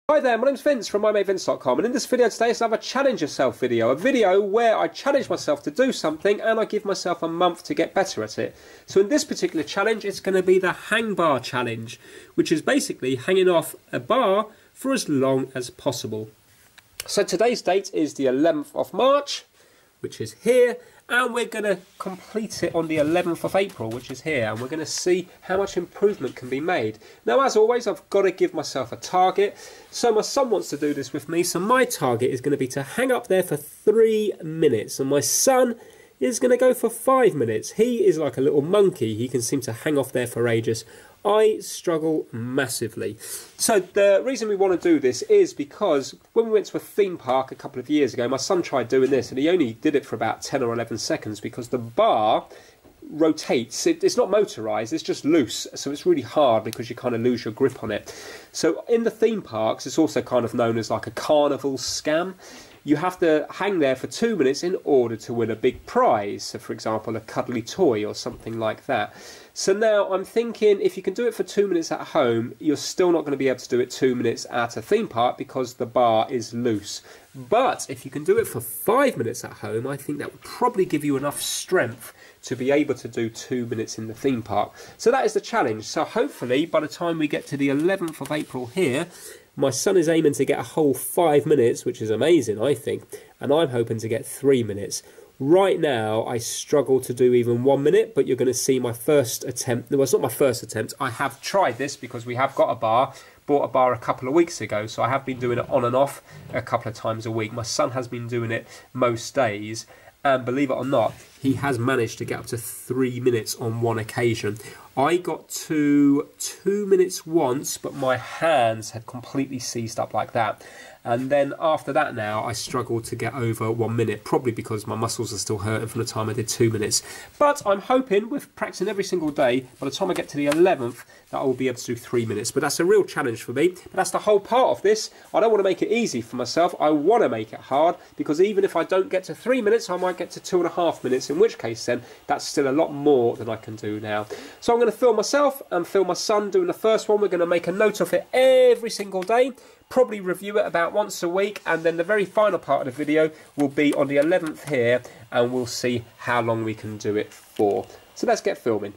Hi there, my name's Vince from mymatevince.com, and in this video today is another challenge yourself video, a video where I challenge myself to do something and I give myself a month to get better at it. So in this particular challenge it's going to be the hang bar challenge, which is basically hanging off a bar for as long as possible. So today's date is the 11th of March, which is here, and we're going to complete it on the 11th of April, which is here, and we're going to see how much improvement can be made. Now, as always, I've got to give myself a target, so my son wants to do this with me, so my target is going to be to hang up there for 3 minutes, and my son is going to go for 5 minutes. He is like a little monkey. He can seem to hang off there for ages. I struggle massively. So the reason we want to do this is because when we went to a theme park a couple of years ago, my son tried doing this and he only did it for about 10 or 11 seconds because the bar rotates. It's not motorized, it's just loose, so it's really hard because you kind of lose your grip on it. So in the theme parks, it's also kind of known as like a carnival scam. You have to hang there for 2 minutes in order to win a big prize. So for example, a cuddly toy or something like that. So now I'm thinking if you can do it for 2 minutes at home, you're still not going to be able to do it 2 minutes at a theme park because the bar is loose. But if you can do it for 5 minutes at home, I think that would probably give you enough strength to be able to do 2 minutes in the theme park. So that is the challenge. So hopefully by the time we get to the 11th of April here, my son is aiming to get a whole 5 minutes, which is amazing, I think, and I'm hoping to get 3 minutes. Right now, I struggle to do even 1 minute, but you're going to see my first attempt. Well, it's not my first attempt. I have tried this because we have got a bar, bought a bar a couple of weeks ago, so I have been doing it on and off a couple of times a week. My son has been doing it most days, and believe it or not, he has managed to get up to 3 minutes on one occasion. I got to 2 minutes once, but my hands had completely seized up like that. And then after that now, I struggled to get over 1 minute, probably because my muscles are still hurting from the time I did 2 minutes. But I'm hoping, with practicing every single day, by the time I get to the 11th, that I will be able to do 3 minutes. But that's a real challenge for me. But that's the whole part of this. I don't want to make it easy for myself. I want to make it hard, because even if I don't get to 3 minutes, I might get to 2.5 minutes, in which case then, that's still a lot more than I can do now. So I'm going to film myself and film my son doing the first one. We're going to make a note of it every single day. Probably review it about once a week, and then the very final part of the video will be on the 11th here, and we'll see how long we can do it for. So let's get filming.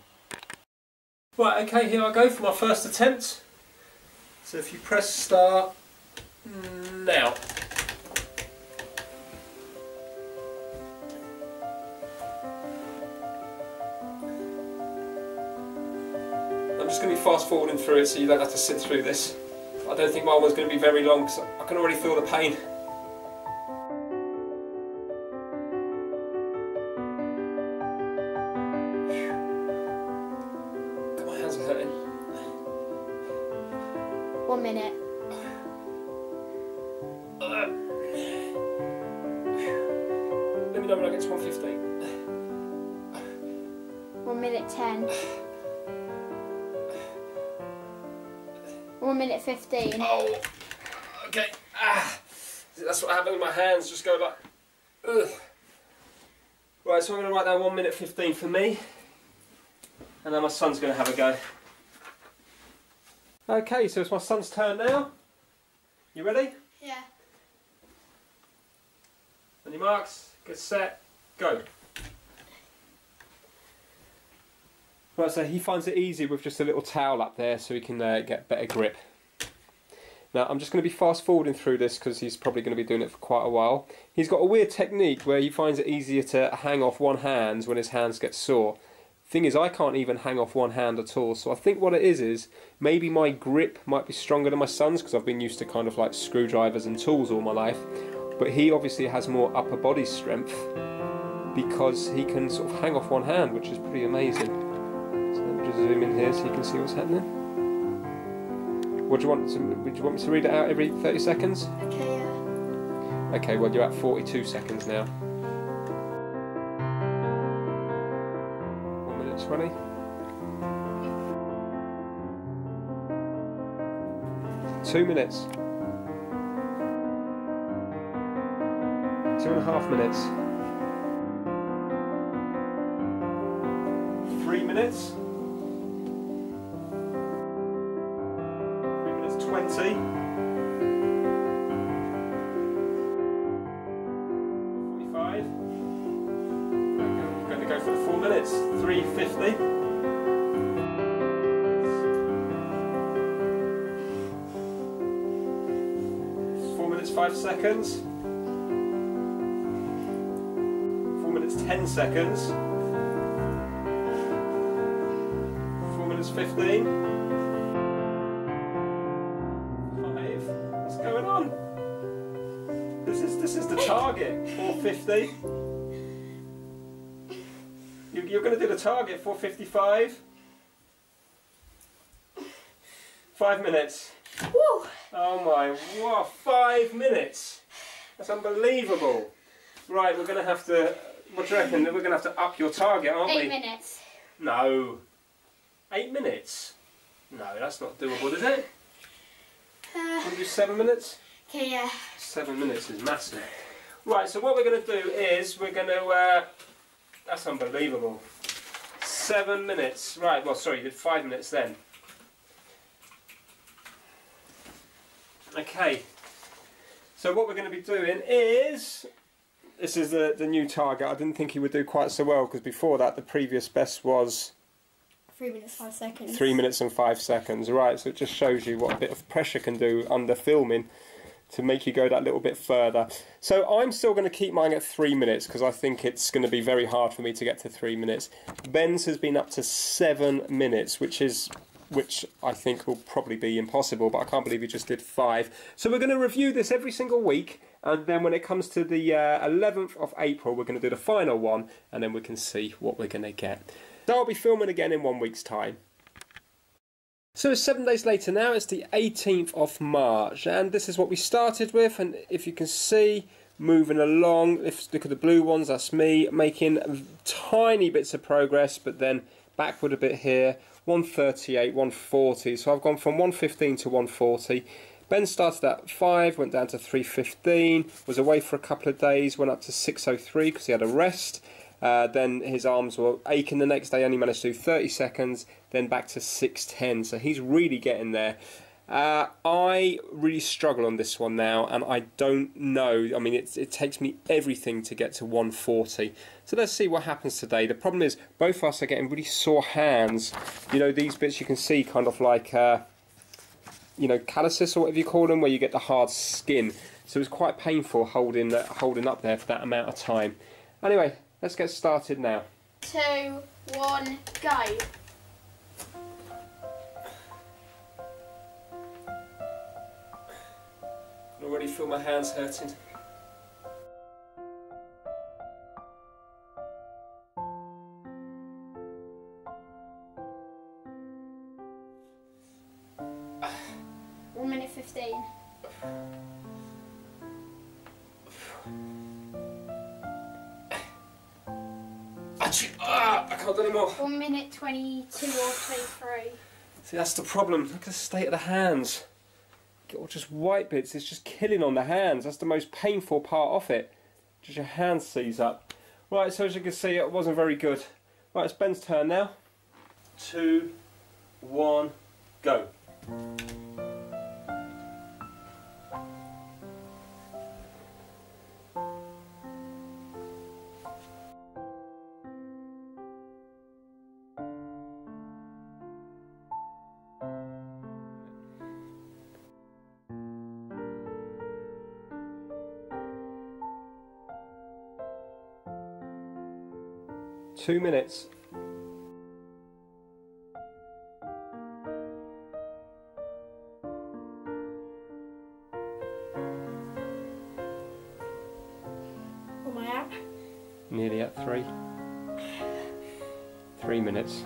Right, okay, here I go for my first attempt. So if you press start now. I'm just going to be fast forwarding through it so you don't have to sit through this. I don't think my one's going to be very long because I can already feel the pain. God, my hands are hurting. 1 minute. Let me know when I get to 1:15. 1 minute 10. 1 minute 15. Oh, okay. That's what happened with my hands, just go like, ugh. Right, so I'm going to write down 1 minute 15 for me, and then my son's going to have a go. Okay, so it's my son's turn now. You ready? Yeah. On your marks, get set, go. Right, so he finds it easy with just a little towel up there so he can get better grip. Now I'm just going to be fast forwarding through this because he's probably going to be doing it for quite a while. He's got a weird technique where he finds it easier to hang off one hand when his hands get sore. Thing is, I can't even hang off one hand at all, so I think what it is maybe my grip might be stronger than my son's because I've been used to kind of like screwdrivers and tools all my life, but he obviously has more upper body strength because he can sort of hang off one hand, which is pretty amazing. So let me just zoom in here so you can see what's happening. Would you want me to read it out every 30 seconds? Okay, yeah. Okay, well you're at 42 seconds now. 1 minute 20. 2 minutes. 2.5 minutes. 3 minutes. 3 minutes 20. minutes, 3:50. 4 minutes, 5 seconds. 4 minutes, 10 seconds. 4 minutes, 15. 5. What's going on? This is the target, 4:50. You're going to do the target, 4:55. 5 minutes. Woo! Oh my, what, 5 minutes? That's unbelievable. Right, we're going to have to, what do you reckon? We're going to have to up your target, aren't we? 8 minutes. No. 8 minutes? No, that's not doable, is it? Can we do 7 minutes? Okay, yeah. 7 minutes is massive. Right, so what we're going to do is we're going to, that's unbelievable. 7 minutes. Right, well, sorry, you did 5 minutes then. Okay, so what we're going to be doing is, this is the new target. I didn't think he would do quite so well because before that the previous best was 3 minutes, 5 seconds. 3 minutes and 5 seconds. Right, so it just shows you what a bit of pressure can do under filming to make you go that little bit further. So I'm still going to keep mine at 3 minutes because I think it's going to be very hard for me to get to 3 minutes. Ben's has been up to 7 minutes, which I think will probably be impossible, but I can't believe he just did 5. So we're going to review this every single week, and then when it comes to the 11th of April, we're going to do the final one, and then we can see what we're going to get. So I'll be filming again in 1 week's time. So it's 7 days later now, it's the 18th of March, and this is what we started with, and if you can see, moving along, if look at the blue ones, that's me, making tiny bits of progress, but then backward a bit here, 138, 140, so I've gone from 115 to 140. Ben started at 5, went down to 315, was away for a couple of days, went up to 603 because he had a rest. Then his arms were aching the next day, only managed to do 30 seconds, then back to 610, so he's really getting there. I really struggle on this one now, and I don't know, I mean it takes me everything to get to 140. So let's see what happens today. The problem is both of us are getting really sore hands. You know, these bits you can see kind of like, you know, calluses or whatever you call them, where you get the hard skin. So it's quite painful holding up there for that amount of time. Anyway, let's get started now. 2, 1, go. I can already feel my hands hurting. One minute 15. I can't do anymore. 1 minute 22 or 23. See, that's the problem. Look at the state of the hands. Get all just white bits. It's just killing on the hands. That's the most painful part of it. Just your hands seize up. Right, so as you can see, it wasn't very good. Right, it's Ben's turn now. 2, 1, go. Two minutes. Am I out? Nearly at 3. 3 minutes.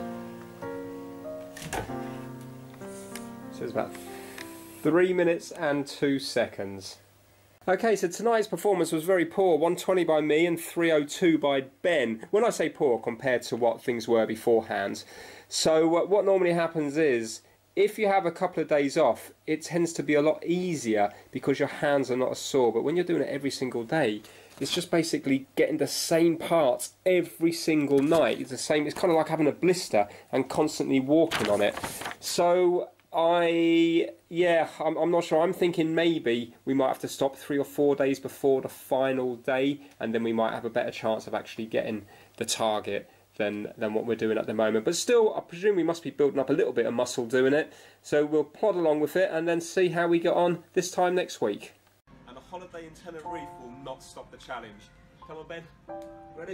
So it's about 3 minutes and 2 seconds. Okay, so tonight's performance was very poor. 120 by me and 302 by Ben. When I say poor, compared to what things were beforehand. So what normally happens is, if you have a couple of days off, it tends to be a lot easier because your hands are not as sore. But when you're doing it every single day, it's just basically getting the same parts every single night. It's the same. It's kind of like having a blister and constantly walking on it. So I'm not sure. I'm thinking maybe we might have to stop 3 or 4 days before the final day, and then we might have a better chance of actually getting the target than what we're doing at the moment. But still, I presume we must be building up a little bit of muscle doing it. So we'll plod along with it and then see how we get on this time next week. And a holiday in Tenerife will not stop the challenge. Come on, Ben. Ready?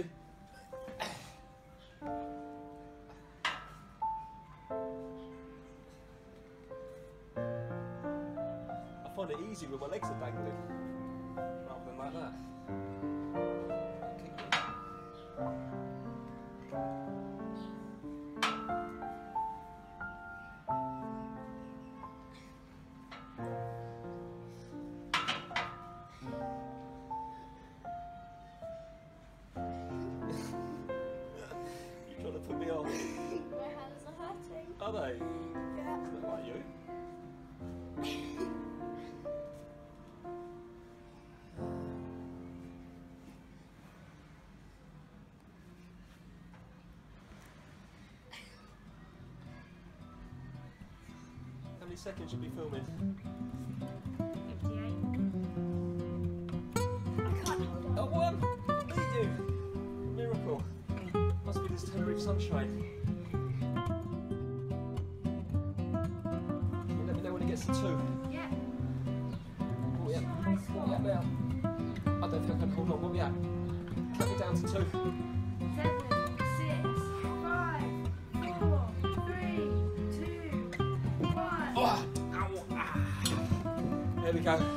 I find it easy when my legs are dangling, rather than like that. You're trying to put me off. My hands are hurting. Are they? Yeah. Doesn't look like you. How many seconds should we be filming? 58. I can't hold on. Oh, one! Beat you! Miracle. Must be this Tenerife sunshine. Can you let me know when it gets to 2? Yeah. What are we at? What are we at now? I don't think I can hold on. What are we at? Count me down to 2. 7, 6, 5, 4, 3, 2, 1. Oh, ow, ah. There we go.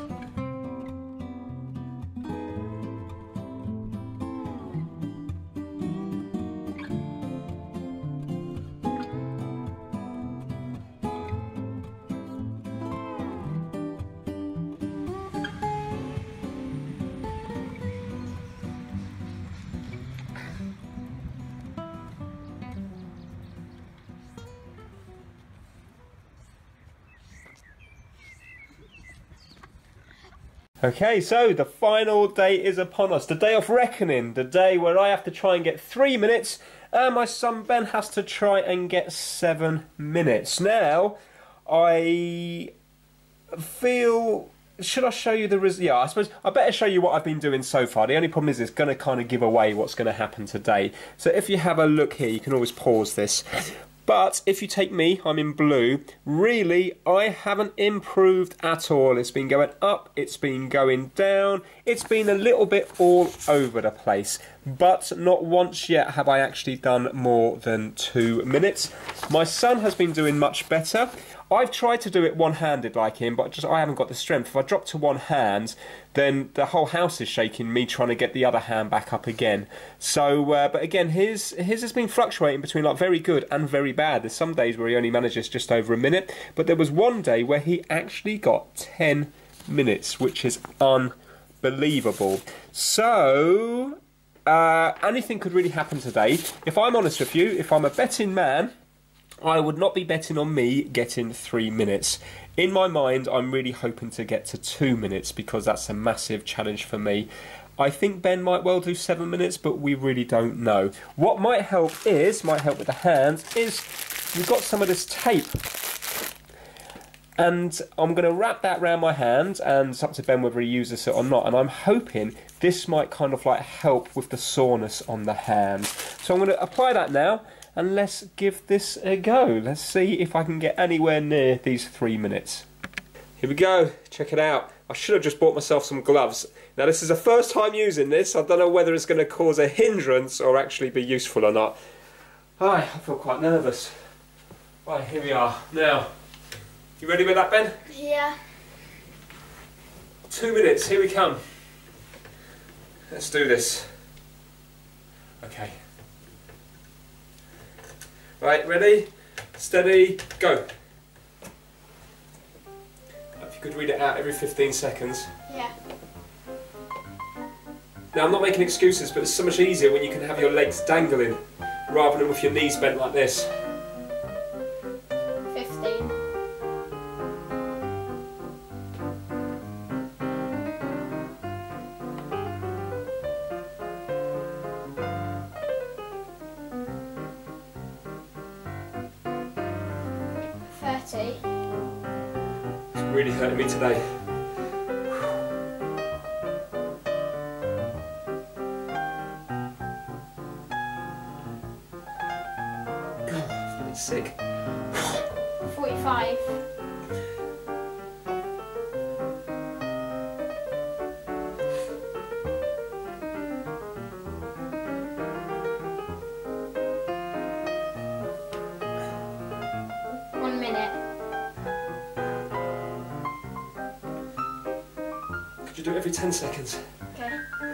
Okay, so the final day is upon us. The day of reckoning. The day where I have to try and get 3 minutes and my son Ben has to try and get 7 minutes. Now, I feel... Should I show you the result? Yeah, I suppose I better show you what I've been doing so far. The only problem is it's going to kind of give away what's going to happen today. So if you have a look here, you can always pause this. But if you take me, I'm in blue, really, I haven't improved at all. It's been going up, it's been going down, it's been a little bit all over the place. But not once yet have I actually done more than 2 minutes. My son has been doing much better. I've tried to do it one-handed like him, but I haven't got the strength. If I drop to one hand, then the whole house is shaking, me trying to get the other hand back up again. So, but again, his has been fluctuating between like very good and very bad. There's some days where he only manages just over a minute, but there was one day where he actually got 10 minutes, which is unbelievable. So, anything could really happen today. If I'm honest with you, if I'm a betting man, I would not be betting on me getting 3 minutes. In my mind, I'm really hoping to get to 2 minutes because that's a massive challenge for me. I think Ben might well do 7 minutes, but we really don't know. What might help with the hands, is we've got some of this tape. And I'm going to wrap that around my hand, and it's up to Ben whether he uses it or not. And I'm hoping this might kind of like help with the soreness on the hand. So I'm going to apply that now. And let's give this a go. Let's see if I can get anywhere near these 3 minutes. Here we go. Check it out. I should have just bought myself some gloves. Now this is the first time using this. I don't know whether it's going to cause a hindrance or actually be useful or not. I feel quite nervous. Right, here we are. Now, you ready with that, Ben? Yeah. 2 minutes. Here we come. Let's do this. Okay. Right, ready, steady, go. If you could read it out every 15 seconds. Yeah. Now, I'm not making excuses, but it's so much easier when you can have your legs dangling rather than with your knees bent like this. 15. 30. It's really hurting me today. me sick. 45. Could you do it every 10 seconds? Okay.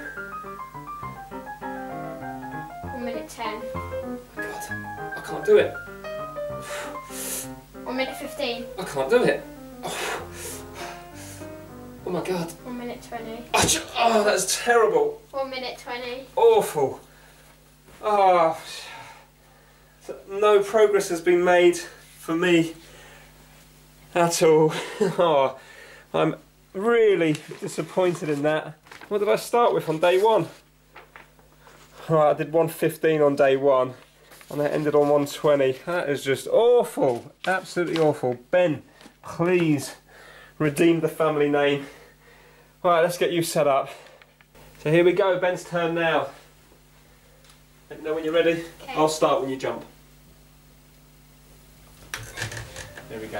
1 minute 10. Oh my god, I can't do it. 1 minute 15. I can't do it. Oh my god. 1 minute 20. Oh, that's terrible. 1 minute 20. Awful. Oh, no progress has been made for me at all. Oh, I'm really disappointed in that. What did I start with on day one? Right, I did 1:15 on day one and I ended on 1:20. That is just awful. Absolutely awful. Ben, please redeem the family name. Right, let's get you set up. So here we go, Ben's turn now. Let me know when you're ready. Okay. I'll start when you jump. There we go.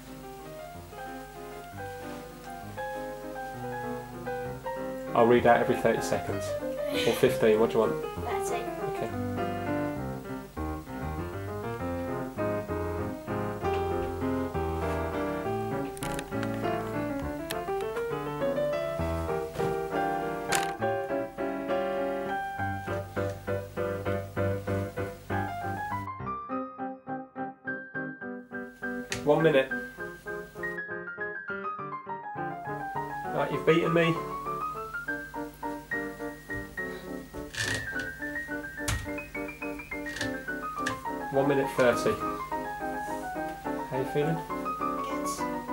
I'll read out every 30 seconds. Or 15, what do you want? 30. Okay. One minute. Right, you've beaten me. One minute 30. How you feeling? Good.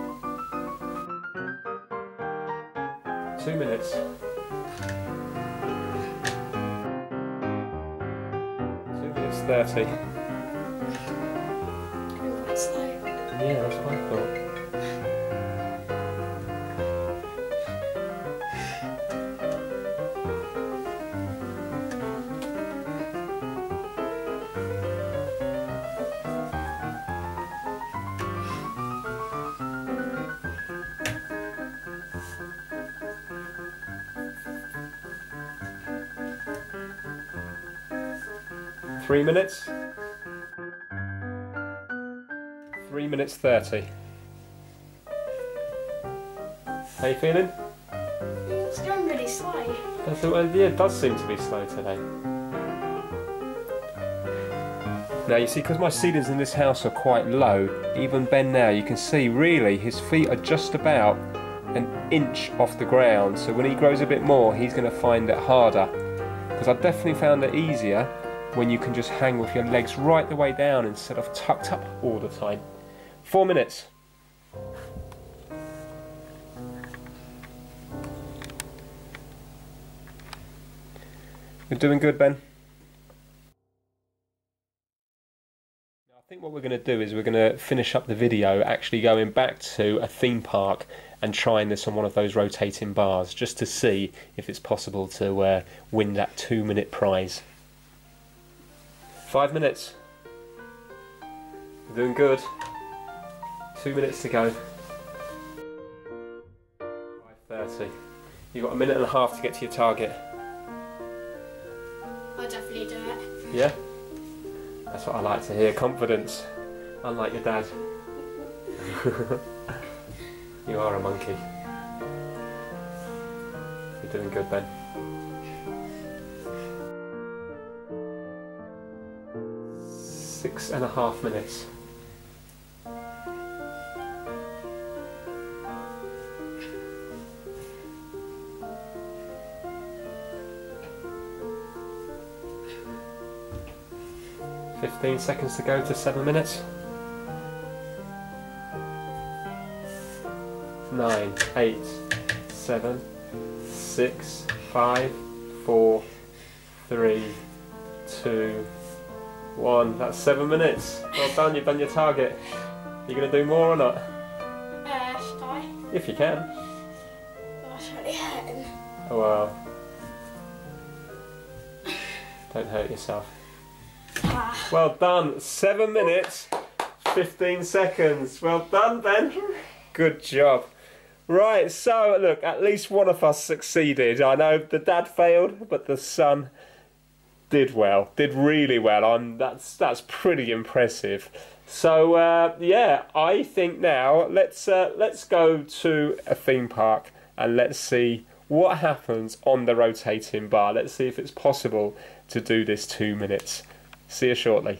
2 minutes. 2 minutes 30. I'm quite slow. Yeah, that's what I thought. Three minutes. 3 minutes 30. How you feeling? It's going really slow. Yeah, it does seem to be slow today. Now you see, because my ceilings in this house are quite low, even Ben now, you can see really his feet are just about an inch off the ground, so when he grows a bit more he's going to find it harder. Because I definitely found it easier when you can just hang with your legs right the way down instead of tucked up all the time. 4 minutes. You're doing good, Ben. Now, I think what we're going to do is we're going to finish up the video actually going back to a theme park and trying this on one of those rotating bars just to see if it's possible to win that 2-minute prize. 5 minutes. You're doing good. 2 minutes to go. 5:30. You've got a minute and a half to get to your target. I'll definitely do it. Yeah? That's what I like to hear. Confidence. Unlike your dad. You are a monkey. You're doing good, Ben. 6.5 minutes. $15 seconds to go to 7 minutes. 9, 8, 7, 6, 5, 4, 3, 2, 1. That's 7 minutes. Well done, you've done your target. You going to do more or not? Should I? If you can. Gosh, really hurting. Oh well. Don't hurt yourself. Ah. Well done. 7 minutes, 15 seconds. Well done, Ben. Good job. Right, so look, at least one of us succeeded. I know the dad failed, but the son did well, did really well. That's pretty impressive. So yeah, I think now let's go to a theme park and let's see what happens on the rotating bar. Let's see if it's possible to do this 2 minutes. See you shortly.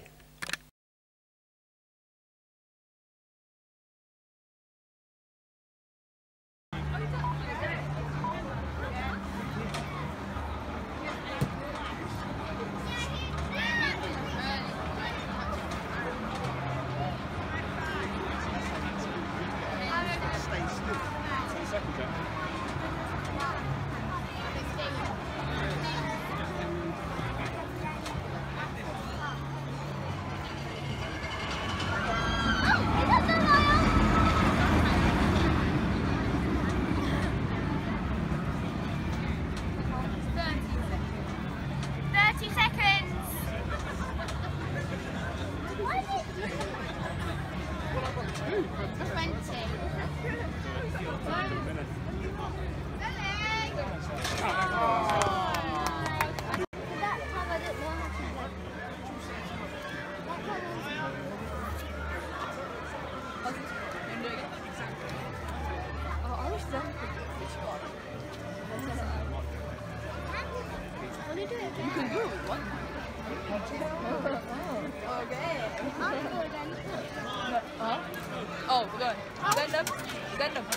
Oh, rồi. Đến đập.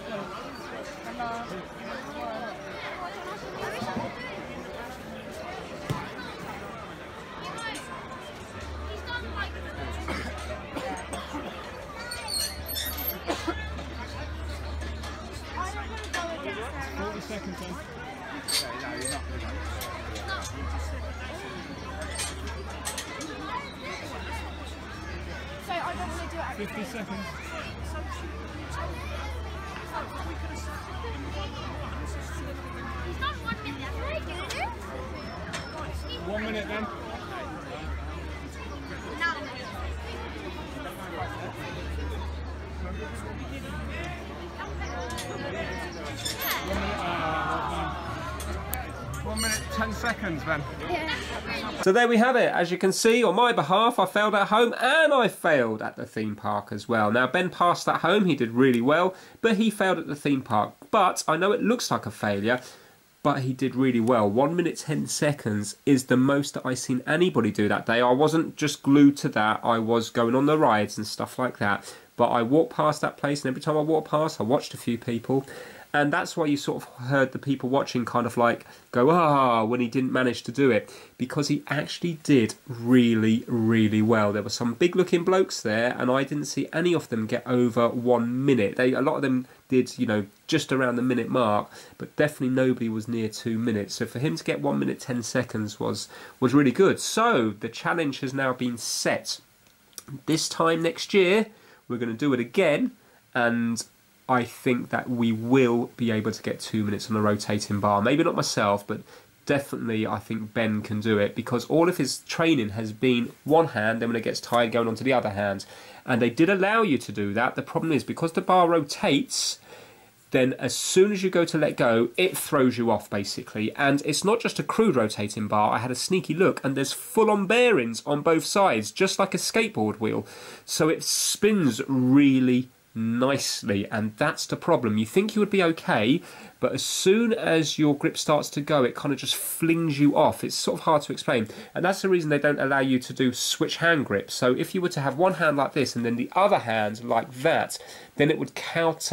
So I don't want to do it. 50 seconds. He's not 1 minute. Very good. 1 minute then. Now. 1 minute, 10 seconds then. So there we have it. As you can see, on my behalf, I failed at home and I failed at the theme park as well. Now, Ben passed at home, he did really well, but he failed at the theme park. But I know it looks like a failure, but he did really well. 1 minute, 10 seconds is the most that I've seen anybody do that day. I wasn't just glued to that, I was going on the rides and stuff like that. But I walked past that place, and every time I walked past, I watched a few people. And that's why you sort of heard the people watching kind of like go, ah, when he didn't manage to do it. Because he actually did really, really well. There were some big looking blokes there, and I didn't see any of them get over 1 minute. A lot of them did, you know, just around the minute mark, but definitely nobody was near 2 minutes. So for him to get 1 minute, 10 seconds was really good. So the challenge has now been set. This time next year, we're going to do it again, and I think that we will be able to get 2 minutes on a rotating bar. Maybe not myself, but definitely I think Ben can do it, because all of his training has been one hand, then when it gets tired going on to the other hand. And they did allow you to do that. The problem is, because the bar rotates, then as soon as you go to let go, it throws you off basically. And it's not just a crude rotating bar. I had a sneaky look, and there's full-on bearings on both sides, just like a skateboard wheel. So it spins really nicely, and that's the problem. You think you would be okay, but as soon as your grip starts to go, it kind of just flings you off. It's sort of hard to explain, and that's the reason they don't allow you to do switch hand grips. So if you were to have one hand like this and then the other hand like that, then it would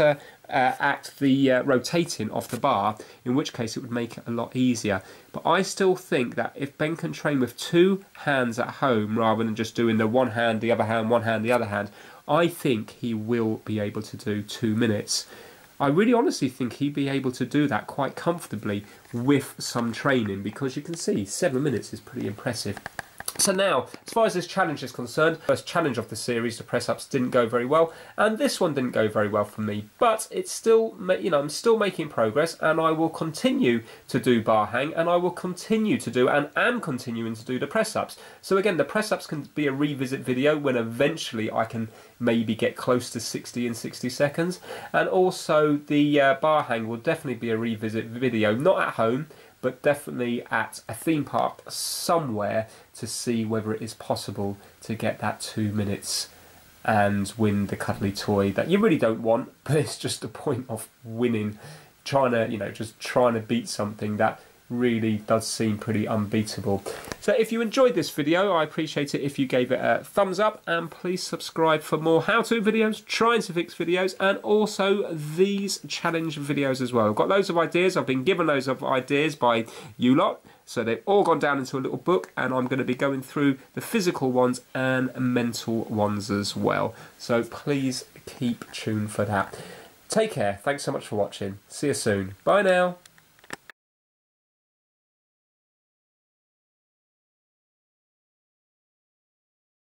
counteract the rotating off the bar, in which case it would make it a lot easier. But I still think that if Ben can train with two hands at home rather than just doing the one hand, the other hand, one hand, the other hand, I think he will be able to do 2 minutes. I really honestly think he'd be able to do that quite comfortably with some training, because you can see 7 minutes is pretty impressive. So now, as far as this challenge is concerned, first challenge of the series, the press-ups, didn't go very well, and this one didn't go very well for me. But it's still, you know, I'm still making progress, and I will continue to do bar hang, and I will continue to do, and am continuing to do the press-ups. So again, the press-ups can be a revisit video when eventually I can maybe get close to 60 in 60 seconds, and also the bar hang will definitely be a revisit video, not at home, but definitely at a theme park somewhere, to see whether it is possible to get that 2 minutes and win the cuddly toy that you really don't want, but it's just the point of winning, trying to, you know, just trying to beat something that really does seem pretty unbeatable. So if you enjoyed this video, I appreciate it if you gave it a thumbs up, and please subscribe for more how-to videos, trying to fix videos, and also these challenge videos as well. I've got loads of ideas. I've been given loads of ideas by you lot, so they've all gone down into a little book, and I'm going to be going through the physical ones and mental ones as well. So please keep tuned for that. Take care. Thanks so much for watching. See you soon. Bye now.